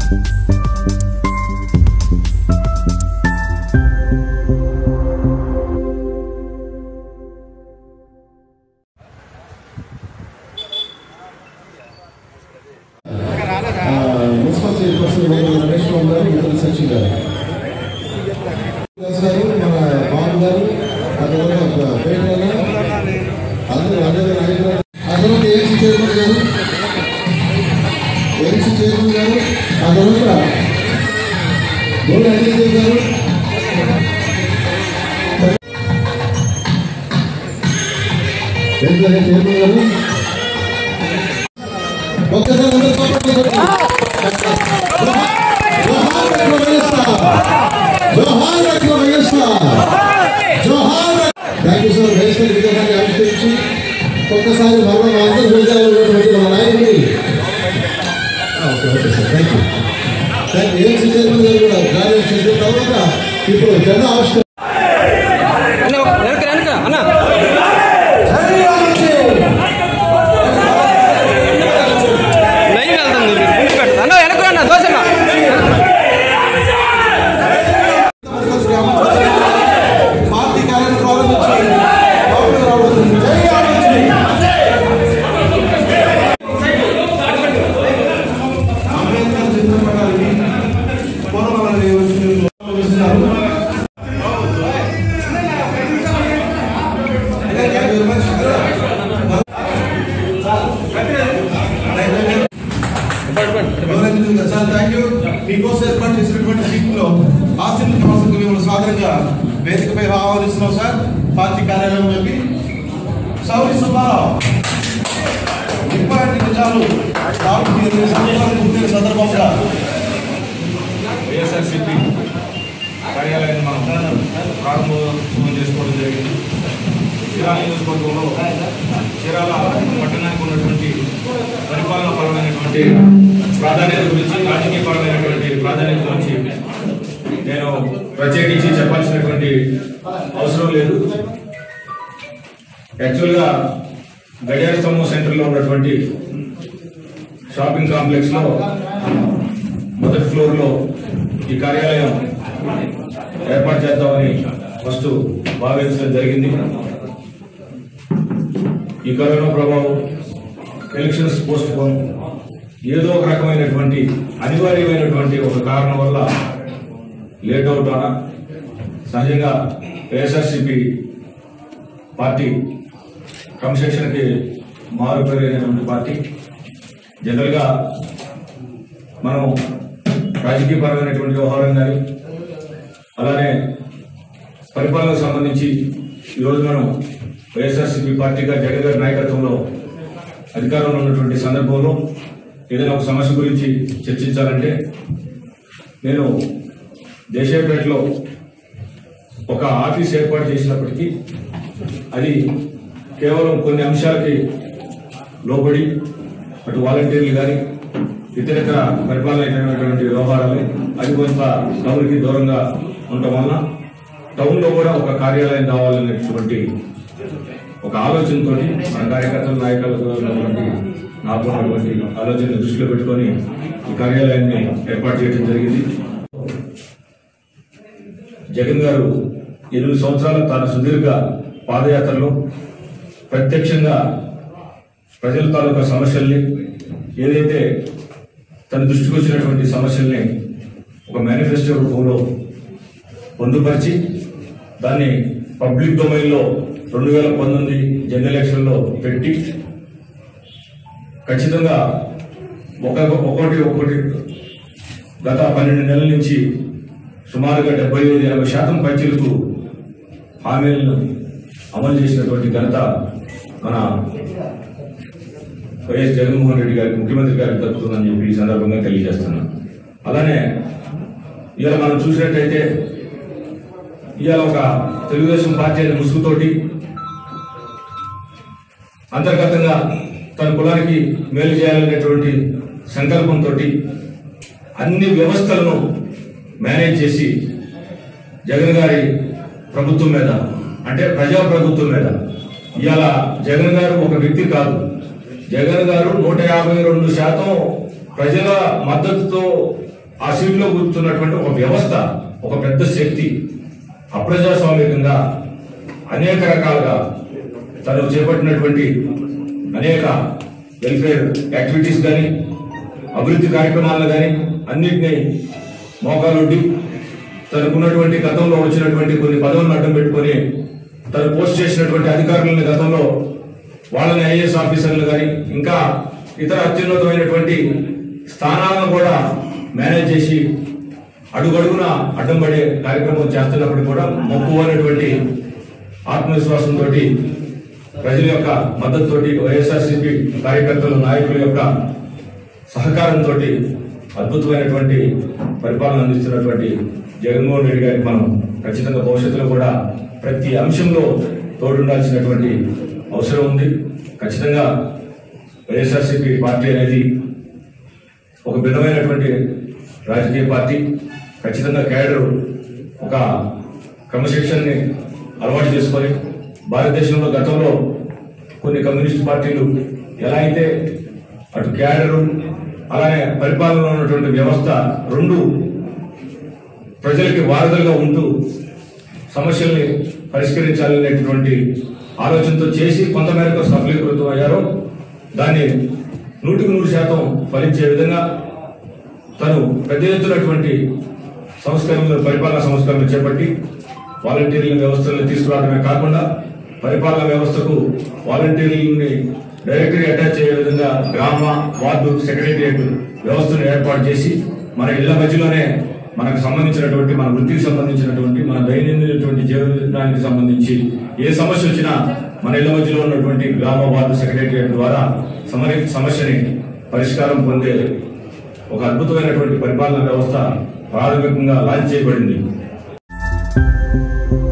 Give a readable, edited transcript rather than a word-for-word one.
Municipal chairperson Ramesh Babu గారు, మిత్రుల శశి గారు, మన బాబు గారు, ఆ తర్వాత పేట అందరూ అందరూ నాయకులు, ఆ తర్వాత ఏఎంసీ చైర్మన్ గారు, ఆ తర్వాత గోల్డ్ అడిగే గారు, చైర్మన్ గారు. ఒక్కసారి ఆవిష్కరించి ఒక్కసారి మరణ అందరూ హృదయాలు మన నాయకుడి ఏఎంసీ చైర్మన్ గారు కూడా కార్యం చేసిన తర్వాత ఇప్పుడు జెండా ఆవిష్కరణ మీకోసం ఏర్పాటు చేసినటువంటి సీట్లో ఆశీర్వ ప్రవాసకు మిమ్మల్ని సాదరంగా వేదికపై ఆహ్వానిస్తున్నాం సార్. పార్టీ కార్యాలయంలోకి సౌరి సుబ్బారావు ఇప్పటి నిజాలు సందర్భంగా వైఎస్ఆర్సీపీ కార్యాలయాన్ని మనం ప్రారంభోత్సవం చేసుకోవడం జరిగింది. చీరాల నియోజకవర్గంలో చీరాల పట్టణానికి ఉన్నటువంటి పరిపాలనాపరమైనటువంటి ప్రాధాన్యత గురించి, రాజకీయపరమైనటువంటి ప్రాధాన్యత గురించి నేను ప్రత్యేకించి చెప్పాల్సినటువంటి అవసరం లేదు. యాక్చువల్గా గడియార స్తంభం సెంటర్లో ఉన్నటువంటి షాపింగ్ కాంప్లెక్స్ లో మొదటి ఫ్లోర్ లో ఈ కార్యాలయం ఏర్పాటు చేద్దామని ఫస్ట్ భావించడం జరిగింది. ఈ కరోనా ప్రభావం, ఎలక్షన్స్ పోస్ట్ పోన్, ఏదో ఒక రకమైనటువంటి అనివార్యమైనటువంటి ఒక కారణం వల్ల లేట్ అవటాన సహజంగా వైఎస్ఆర్సీపీ పార్టీ క్రమశిక్షణకి మారుపేరైనటువంటి పార్టీ. జనరల్ గా మనం రాజకీయపరమైనటువంటి వ్యవహారం కానీ అలానే పరిపాలనకు సంబంధించి ఈరోజు మనం వైఎస్ఆర్సీపీ పార్టీగా జగన్ గారి నాయకత్వంలో అధికారంలో ఉన్నటువంటి సందర్భంలో ఏదైనా ఒక సమస్య గురించి చర్చించాలంటే నేను దేశాయపేటలో ఒక ఆఫీస్ ఏర్పాటు చేసినప్పటికీ అది కేవలం కొన్ని అంశాలకి లోబడి అటు వాలంటీర్లు కానీ ఇతరితర పరిపాలనటువంటి వ్యవహారాలు అది కొంత టౌన్కి దూరంగా ఉండటం వలన టౌన్లో కూడా ఒక కార్యాలయం కావాలనేటువంటి ఒక ఆలోచనతో మన కార్యకర్తలు నాయకులతో నాకు ఆలోచన దృష్టిలో పెట్టుకొని ఈ కార్యాలయాన్ని ఏర్పాటు చేయడం జరిగింది. జగన్ గారు 8 సంవత్సరాల తన సుదీర్ఘ పాదయాత్రలో ప్రత్యక్షంగా ప్రజల తాలూకా సమస్యల్ని, ఏదైతే తన దృష్టికి వచ్చినటువంటి సమస్యల్ని ఒక మేనిఫెస్టో రూపంలో పొందుపరిచి దాన్ని పబ్లిక్ డొమైన్లో 2019 జనరల్ ఎలక్షన్లో పెట్టి ఖచ్చితంగా ఒకటి గత 12 నెలల నుంచి సుమారుగా 75-80% పైచీలకు హామీలను అమలు చేసినటువంటి ఘనత మన వైఎస్ జగన్మోహన్ రెడ్డి గారికి, ముఖ్యమంత్రి గారికి దక్కుతుందని చెప్పి ఈ సందర్భంగా తెలియజేస్తున్నాను. అలానే ఇవాళ మనం చూసినట్టయితే ఇవాళ ఒక తెలుగుదేశం పార్టీ అనే ముసుగుతోటి అంతర్గతంగా తన కులానికి మేలు చేయాలనేటువంటి సంకల్పంతో అన్ని వ్యవస్థలను మేనేజ్ చేసి జగన్ గారి ప్రభుత్వం మీద, అంటే ప్రజా ప్రభుత్వం మీద, ఇవాళ జగన్ గారు ఒక వ్యక్తి కాదు, జగన్ గారు 152% ప్రజల మద్దతుతో ఆ సీట్లో కూర్చున్నటువంటి ఒక వ్యవస్థ, ఒక పెద్ద శక్తి అప్రజాస్వామికంగా అనేక రకాలుగా తను చేపట్టినటువంటి అనేక వెల్ఫేర్ యాక్టివిటీస్ కానీ అభివృద్ధి కార్యక్రమాలను కానీ అన్నింటినీ మోకాలొడ్డి తనకున్నటువంటి గతంలో వచ్చినటువంటి కొన్ని పదవులను అడ్డం పెట్టుకొని తను పోస్ట్ చేసినటువంటి అధికారులని గతంలో వాళ్ళని ఐఏఎస్ ఆఫీసర్లు కానీ ఇంకా ఇతర అత్యున్నతమైనటువంటి స్థానాలను కూడా మేనేజ్ చేసి అడుగడుగున అడ్డం పడే కార్యక్రమం చేస్తున్నప్పుడు కూడా మక్కువైనటువంటి ఆత్మవిశ్వాసంతో ప్రజల యొక్క మద్దతుతోటి వైఎస్ఆర్సీపీ కార్యకర్తలు నాయకుల యొక్క సహకారంతో అద్భుతమైనటువంటి పరిపాలన అందిస్తున్నటువంటి జగన్మోహన్ రెడ్డి గారికి మనం ఖచ్చితంగా భవిష్యత్తులో కూడా ప్రతి అంశంలో తోడుండాల్సినటువంటి అవసరం ఉంది. ఖచ్చితంగా వైఎస్ఆర్సీపీ పార్టీ అనేది ఒక భిన్నమైనటువంటి రాజకీయ పార్టీ. ఖచ్చితంగా క్యాడర్ ఒక క్రమశిక్షణని అలవాటు చేసుకొని భారతదేశంలో గతంలో కొన్ని కమ్యూనిస్ట్ పార్టీలు ఎలా అయితే అటు క్యాడరు అలానే పరిపాలనలో ఉన్నటువంటి వ్యవస్థ రెండు ప్రజలకి వారధులుగా ఉంటూ సమస్యల్ని పరిష్కరించాలనేటువంటి ఆలోచనతో చేసి కొంతమేరకు సఫలీకృతం అయ్యారో దాన్ని 100% ఫలించే విధంగా తను పెద్ద ఎత్తునటువంటి సంస్కరణలు, పరిపాలనా సంస్కరణలు చేపట్టి వాలంటీర్ల వ్యవస్థలను తీసుకురావడమే కాకుండా పరిపాలనా వ్యవస్థకు వాలంటీర్లని డైరెక్ట్గా అటాచ్ అయ్యే విధంగా గ్రామ, వార్డు సెక్రటేరియట్ వ్యవస్థను ఏర్పాటు చేసి మన ఇళ్ల మధ్యలోనే మనకు సంబంధించినటువంటి, మన వృత్తికి సంబంధించినటువంటి, మన దైనందినటువంటి జీవనానికి సంబంధించి ఏ సమస్య వచ్చినా మన ఇళ్ల మధ్యలో ఉన్నటువంటి గ్రామ, వార్డు సెక్రటేరియట్ ద్వారా సమస్యని పరిష్కారం పొందే ఒక అద్భుతమైనటువంటి పరిపాలనా వ్యవస్థ ప్రాథమికంగా లాంచ్ చేయబడింది.